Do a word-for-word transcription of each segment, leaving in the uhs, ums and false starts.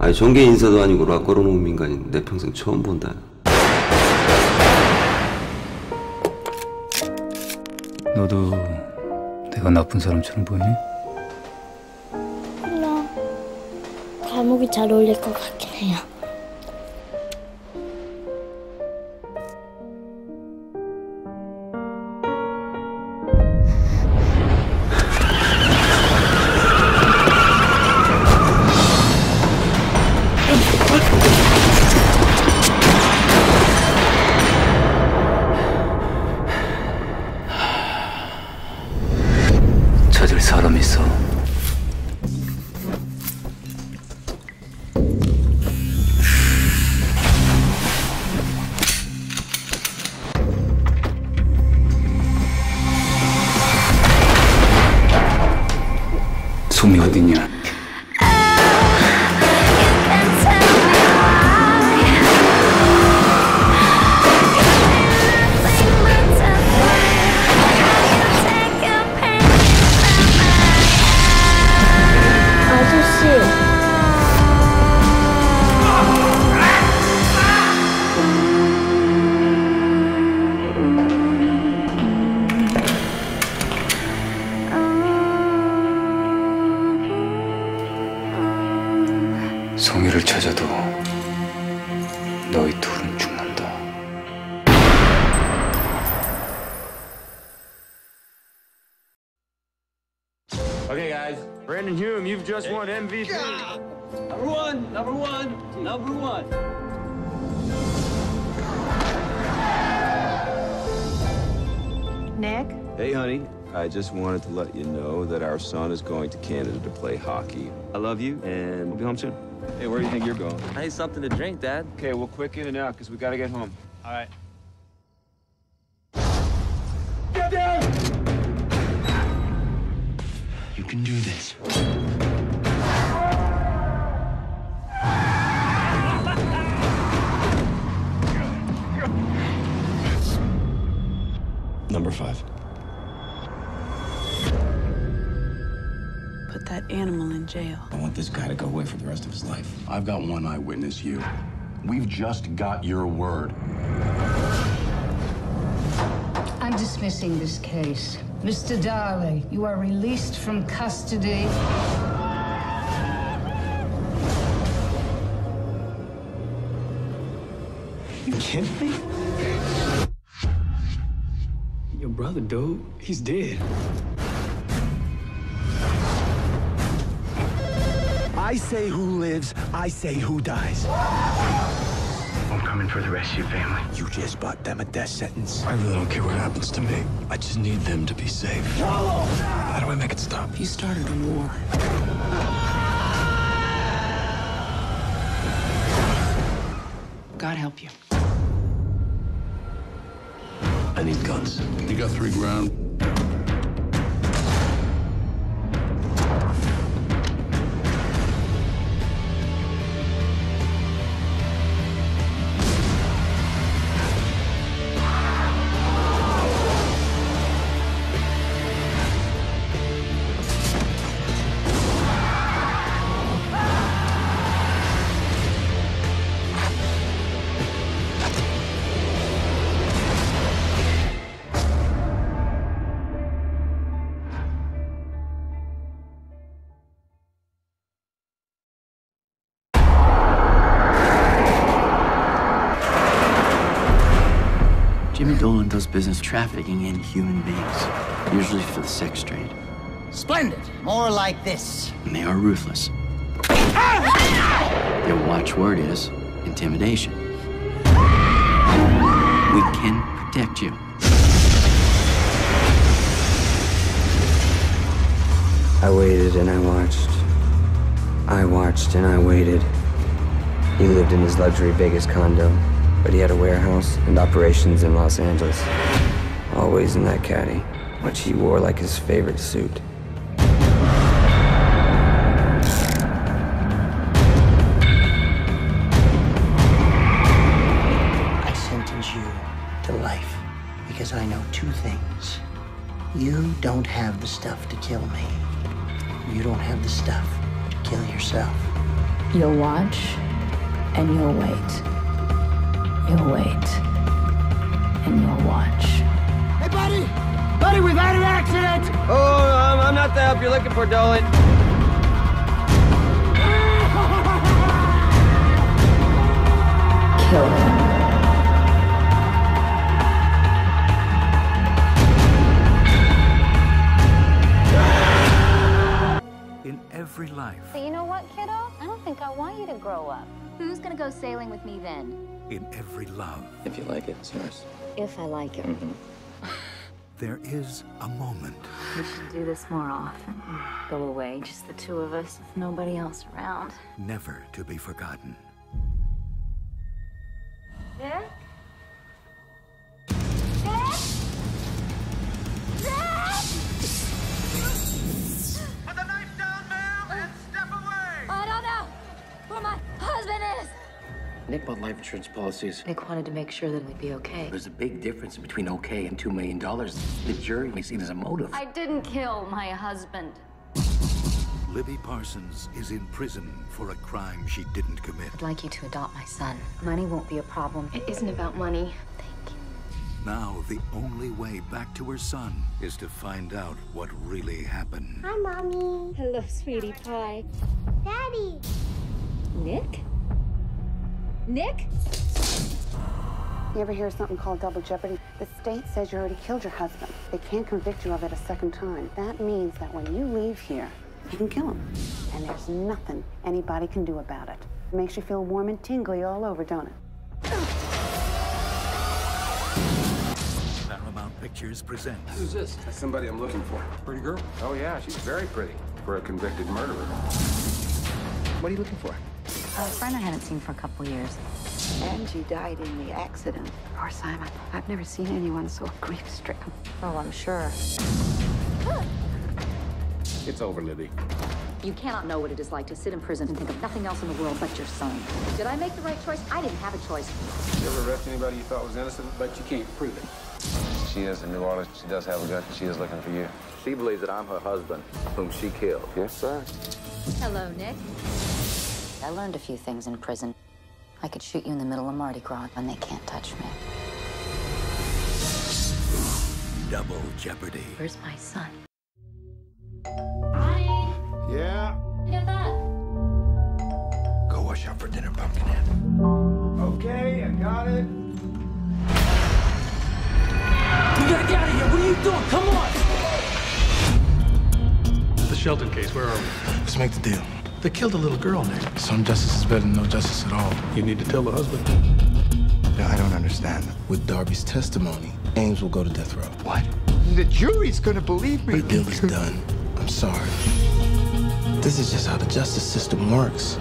아니 종교 인사도 아니고 락 걸어놓은 민간인 내 평생 처음 본다. 너도 내가 나쁜 사람처럼 보이니? 몰라. 감옥이 잘 어울릴 것 같긴 해요. 찾을 사람 있어. 솜이 어딨냐? 아저씨. 송이를 찾아도 너희 둘은 죽는다. Okay, guys. Brandon Hume, you've just won M V P. Number one, number one, number one. Nick? Hey, honey. I just wanted to let you know that our son is going to Canada to play hockey. I love you, and we'll be home soon. Hey, where do you think you're going? I need something to drink, Dad. Okay, well, quick in and out, because we got to get home. All right. Get down! You can do this. Number five. Put that animal in jail. I want this guy to go away for the rest of his life. I've got one eyewitness, you. We've just got your word. I'm dismissing this case. Mister Darley, you are released from custody. You kidding me? Your brother, dude, he's dead. I say who lives, I say who dies. I'm coming for the rest of your family. You just bought them a death sentence. I really don't care what happens to me. I just need them to be safe. How do I make it stop? You started a war. God help you. I need guns. You got three grand? Jimmy Dolan does business trafficking in human beings, usually for the sex trade. Splendid. More like this. And they are ruthless. Their watchword is intimidation. We can protect you. I waited and I watched. I watched and I waited. He lived in his luxury Vegas condo, but he had a warehouse and operations in Los Angeles. Always in that caddy, which he wore like his favorite suit. I sentence you to life because I know two things. You don't have the stuff to kill me. You don't have the stuff to kill yourself. You'll watch, and you'll wait. You'll wait, and you'll watch. Hey, buddy! Buddy, we've had an accident! Oh, um, I'm not the help you're looking for, Dolan. Kill him. In every life. But you know what, kiddo? I don't think I want you to grow up. Who's gonna go sailing with me then? In every love. If you like it, it's yours. If I like it. Mm-hmm. There is a moment. We should do this more often. Go away, just the two of us, with nobody else around. Never to be forgotten. Nick? Nick? Nick? Put the knife down, ma'am, and step away! I don't know where my husband is. Nick bought life insurance policies. Nick wanted to make sure that we'd be okay. There's a big difference between okay and two million dollars. The jury may see it as a motive. I didn't kill my husband. Libby Parsons is in prison for a crime she didn't commit. I'd like you to adopt my son. Money won't be a problem. It isn't about money. Now, the only way back to her son is to find out what really happened. Hi, Mommy. Hello, sweetie pie. Daddy. Nick? Nick? You ever hear something called double jeopardy? The state says you already killed your husband. They can't convict you of it a second time. That means that when you leave here, you can kill him. And there's nothing anybody can do about it. It makes you feel warm and tingly all over, don't it? Paramount Pictures presents. Who's this? That's somebody I'm looking for. Pretty girl? Oh, yeah, she's very pretty for a convicted murderer. What are you looking for? A friend I hadn't seen for a couple years. Angie died in the accident. Poor Simon. I've never seen anyone so grief-stricken. Oh, I'm sure. It's over, Libby. You cannot know what it is like to sit in prison and think of nothing else in the world but your son. Did I make the right choice? I didn't have a choice. You ever arrest anybody you thought was innocent, but you can't prove it? She is a New Orleans. She does have a gun. She is looking for you. She believes that I'm her husband, whom she killed. Yes, sir. Hello, Nick. I learned a few things in prison. I could shoot you in the middle of Mardi Gras and they can't touch me. Double Jeopardy. Where's my son? Yeah? Get that. Go wash up for dinner, Pumpkinhead. Okay, I got it. We gotta get out of here. What are you doing? Come on! The Shelton case, where are we? Let's make the deal. They killed a little girl, Nick. Some justice is better than no justice at all. You need to tell the husband. I don't understand. With Darby's testimony, Ames will go to death row. What? The jury's gonna believe me. The deal is done. I'm sorry. This is just how the justice system works.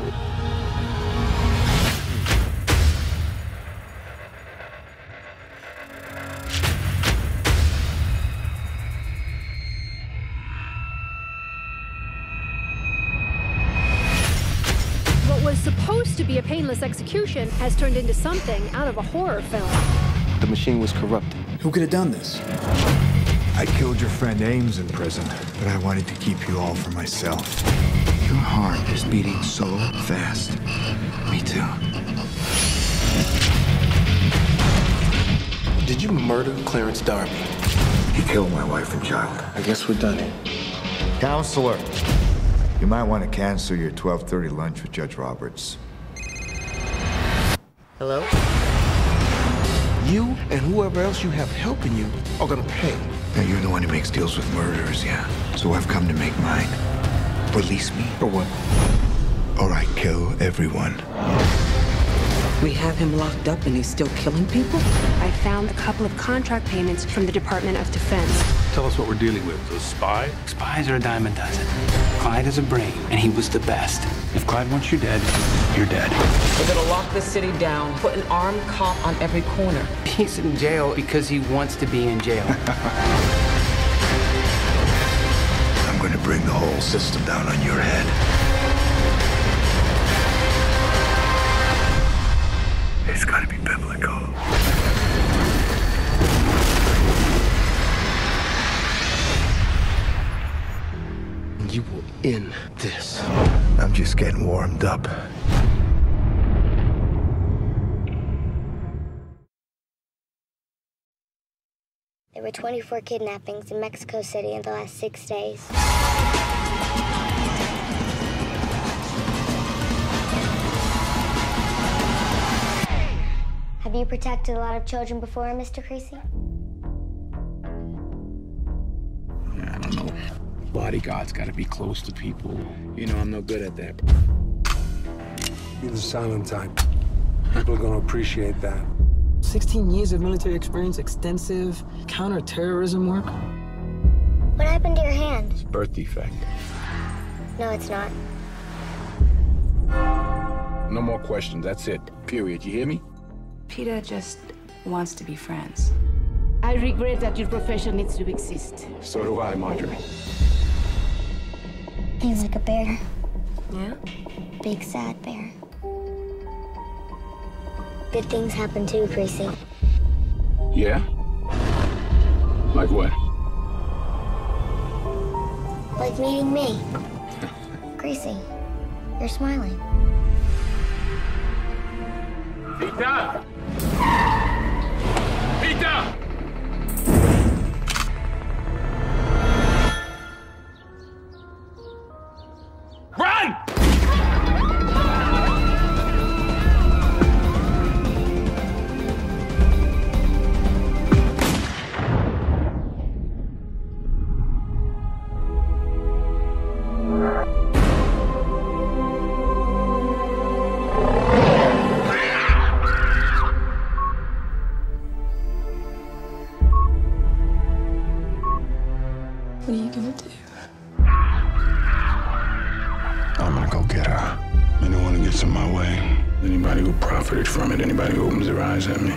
What was supposed to be a painless execution has turned into something out of a horror film. The machine was corrupted. Who could have done this? I killed your friend Ames in prison, but I wanted to keep you all for myself. Your heart is beating so fast. Me too. Did you murder Clarence Darby? He killed my wife and child. I guess we're done here. Counselor, you might want to cancel your twelve thirty lunch with Judge Roberts. Hello? You and whoever else you have helping you are gonna pay. Now, you're the one who makes deals with murderers, yeah? So I've come to make mine. Release me. For what? Or I kill everyone. We have him locked up and he's still killing people? I found a couple of contract payments from the Department of Defense. Tell us what we're dealing with. A spy? Spies are a dime a dozen. Clyde has a brain, and he was the best. If Clyde wants you dead, you're dead. We're gonna lock the city down, put an armed cop on every corner. He's in jail because he wants to be in jail. I'm going to bring the whole system down on your head. It's got to be biblical. You will end this. I'm just getting warmed up. There were twenty-four kidnappings in Mexico City in the last six days. Have you protected a lot of children before, Mister Creasy? I don't know. Bodyguards gotta be close to people. You know, I'm no good at that. You're the silent type. People are gonna appreciate that. sixteen years of military experience, extensive counter-terrorism work. What happened to your hand? It's a birth defect. No, it's not. No more questions, that's it. Period, you hear me? Peter just wants to be friends. I regret that your profession needs to exist. So do I, Marjorie. He's like a bear. Yeah? Big, sad bear. Good things happen too, Creasy. Yeah? Like what? Like meeting me. Creasy, you're smiling. Peter! Peter! Run! What are you gonna do? I'm gonna go get her. Anyone who gets in my way, anybody who profited from it, anybody who opens their eyes at me,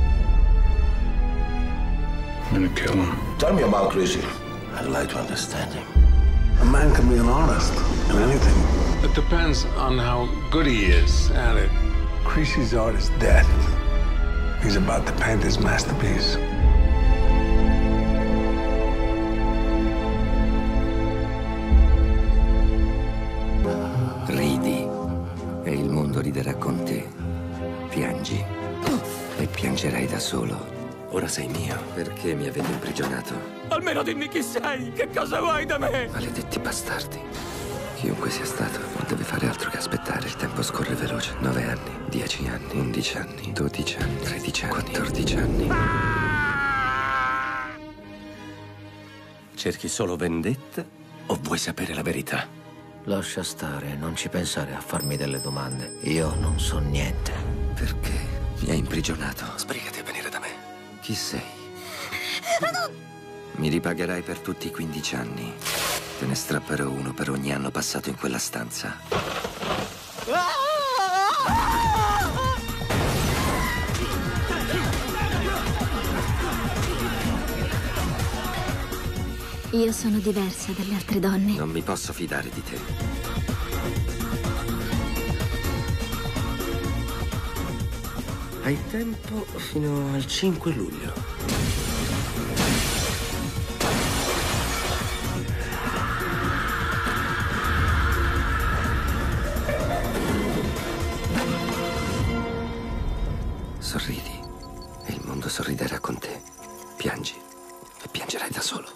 I'm gonna kill him. Tell me about Creasy. I'd like to understand him. A man can be an artist in anything. It depends on how good he is at it. Creasy's art is death. He's about to paint his masterpiece. Ridi e il mondo riderà con te. Piangi e piangerai da solo. Ora sei mio. Perché mi avete imprigionato? Almeno dimmi chi sei! Che cosa vuoi da me? Maledetti bastardi. Chiunque sia stato non deve fare altro che aspettare. Il tempo scorre veloce. Nove anni, dieci anni, undici anni, dodici anni, tredici anni, quattordici anni. Cerchi solo vendetta o vuoi sapere la verità? Lascia stare, non ci pensare a farmi delle domande. Io non so niente. Perché mi hai imprigionato? Sbrigati a venire da me. Chi sei? Mi ripagherai per tutti i quindici anni. Te ne strapperò uno per ogni anno passato in quella stanza. Io sono diversa dalle altre donne. Non mi posso fidare di te. Hai tempo fino al cinque luglio. Sorridi e il mondo sorriderà con te. Piangi e piangerai da solo.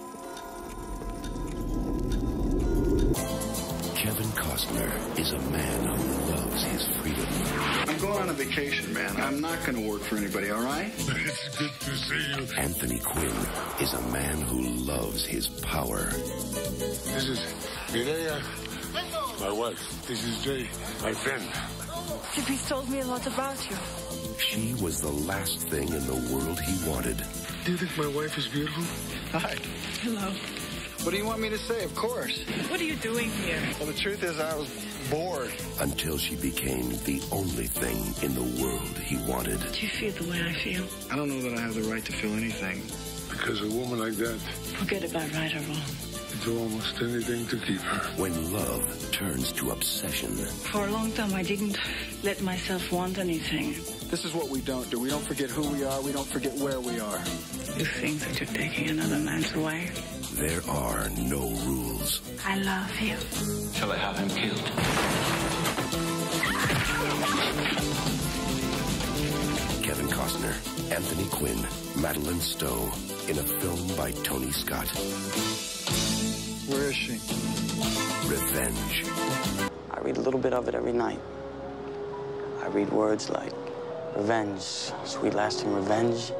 Kevin Costner is a man who loves his freedom. I'm going on a vacation, man. I'm not going to work for anybody, all right? It's good to see you. Anthony Quinn is a man who loves his power. This is Mireya, my wife. This is Jay, my friend. He's told me a lot about you. She was the last thing in the world he wanted. Do you think my wife is beautiful? Hi. Hello. What do you want me to say? Of course. What are you doing here? Well, the truth is I was bored. Until she became the only thing in the world he wanted. Do you feel the way I feel? I don't know that I have the right to feel anything. Because a woman like that, Forget about right or wrong. would do almost anything to keep her. When love turns to obsession. For a long time, I didn't let myself want anything. This is what we don't do. We don't forget who we are. We don't forget where we are. You think that you're taking another man's away? There are no rules. I love him. Shall I have him killed? Kevin Costner, Anthony Quinn, Madeline Stowe in a film by Tony Scott. Where is she? Revenge. I read a little bit of it every night. I read words like revenge, sweet lasting revenge.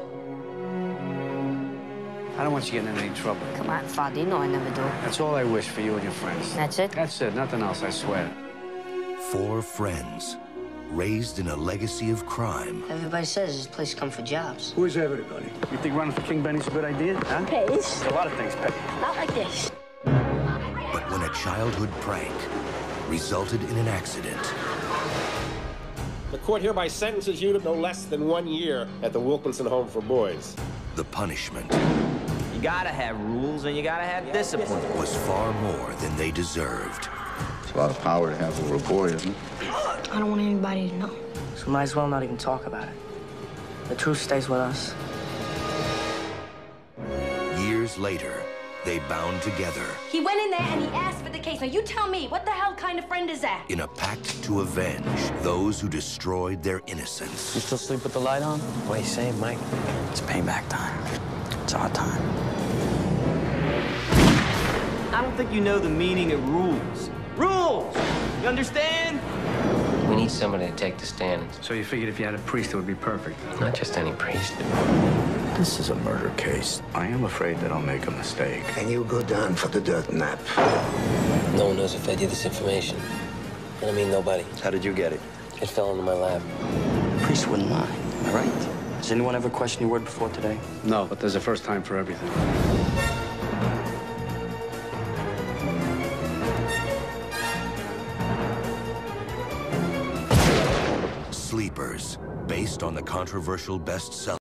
I don't want you getting in any trouble. Come on, Father, you know I never do. That's all I wish for you and your friends. That's it? That's it, nothing else, I swear. Four friends, raised in a legacy of crime. Everybody says this place come for jobs. Who is everybody? You think running for King Benny's a good idea, huh? Pays. A lot of things pay. Not like this. But when a childhood prank resulted in an accident, The court hereby sentences you to no less than one year at the Wilkinson Home for Boys. the punishment You gotta have rules and you gotta have discipline. was far more than they deserved. It's a lot of power to have over a boy, isn't it? I don't want anybody to know. So we might as well not even talk about it. The truth stays with us. Years later, they bound together He went in there and he asked for the case. Now you tell me, what the hell kind of friend is that? in a pact to avenge those who destroyed their innocence. You still sleep with the light on? What are you saying, Mike? It's payback time. It's our time. I don't think you know the meaning of rules. Rules! You understand? We need somebody to take the stand. So you figured if you had a priest, it would be perfect. Not just any priest. This is a murder case. I am afraid that I'll make a mistake. And you go down for the dirt nap. No one knows if I did this information. And I mean nobody. How did you get it? It fell into my lap. Priest wouldn't lie. Am I right? Has anyone ever questioned your word before today? No, but there's a first time for everything. Sleepers, based on the controversial bestseller